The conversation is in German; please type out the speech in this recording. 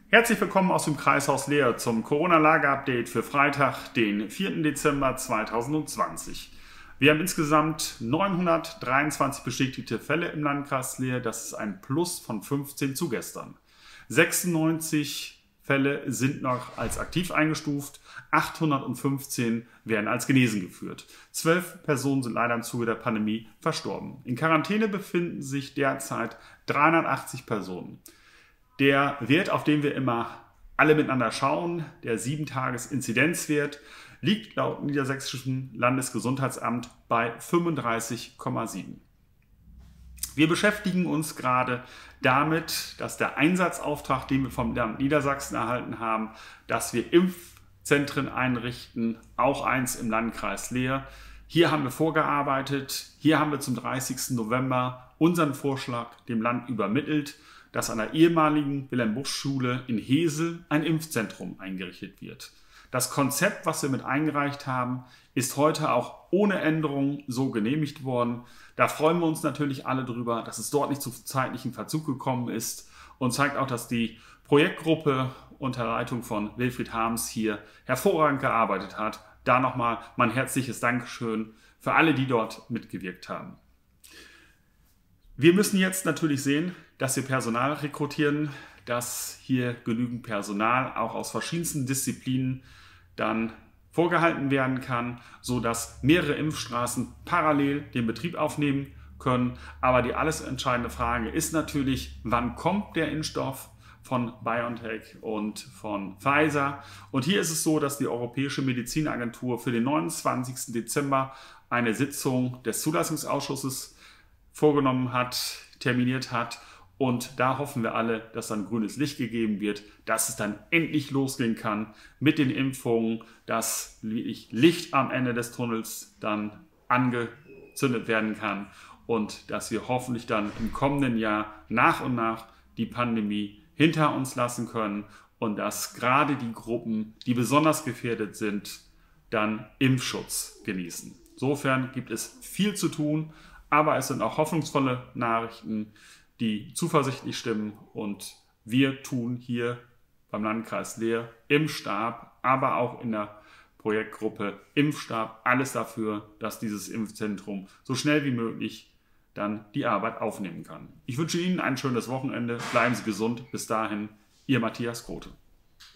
Herzlich willkommen aus dem Kreishaus Leer zum Corona-Lage-Update für Freitag, den 4. Dezember 2020. Wir haben insgesamt 923 bestätigte Fälle im Landkreis Leer. Das ist ein Plus von 15 zu gestern. 96 Fälle sind noch als aktiv eingestuft, 815 werden als genesen geführt. 12 Personen sind leider im Zuge der Pandemie verstorben. In Quarantäne befinden sich derzeit 380 Personen. Der Wert, auf den wir immer alle miteinander schauen, der 7-Tages-Inzidenzwert, liegt laut Niedersächsischen Landesgesundheitsamt bei 35,7. Wir beschäftigen uns gerade damit, dass der Einsatzauftrag, den wir vom Land Niedersachsen erhalten haben, dass wir Impfzentren einrichten, auch eins im Landkreis Leer. Hier haben wir vorgearbeitet, hier haben wir zum 30. November unseren Vorschlag dem Land übermittelt, dass an der ehemaligen Wilhelm-Busch-Schule in Hesel ein Impfzentrum eingerichtet wird. Das Konzept, was wir mit eingereicht haben, ist heute auch ohne Änderung so genehmigt worden. Da freuen wir uns natürlich alle drüber, dass es dort nicht zu zeitlichen Verzug gekommen ist und zeigt auch, dass die Projektgruppe unter Leitung von Wilfried Harms hier hervorragend gearbeitet hat. Da nochmal mein herzliches Dankeschön für alle, die dort mitgewirkt haben. Wir müssen jetzt natürlich sehen, dass wir Personal rekrutieren, dass hier genügend Personal auch aus verschiedensten Disziplinen dann vorgehalten werden kann, sodass mehrere Impfstraßen parallel den Betrieb aufnehmen können. Aber die alles entscheidende Frage ist natürlich, wann kommt der Impfstoff von BioNTech und von Pfizer? Und hier ist es so, dass die Europäische Medizinagentur für den 29. Dezember eine Sitzung des Zulassungsausschusses vorgenommen hat, terminiert hat. Und da hoffen wir alle, dass dann grünes Licht gegeben wird, dass es dann endlich losgehen kann mit den Impfungen, dass Licht am Ende des Tunnels dann angezündet werden kann und dass wir hoffentlich dann im kommenden Jahr nach und nach die Pandemie hinter uns lassen können und dass gerade die Gruppen, die besonders gefährdet sind, dann Impfschutz genießen. Insofern gibt es viel zu tun, aber es sind auch hoffnungsvolle Nachrichten, die zuversichtlich stimmen, und wir tun hier beim Landkreis Leer im Stab, aber auch in der Projektgruppe Impfstab alles dafür, dass dieses Impfzentrum so schnell wie möglich dann die Arbeit aufnehmen kann. Ich wünsche Ihnen ein schönes Wochenende, bleiben Sie gesund, bis dahin, Ihr Matthias Grote.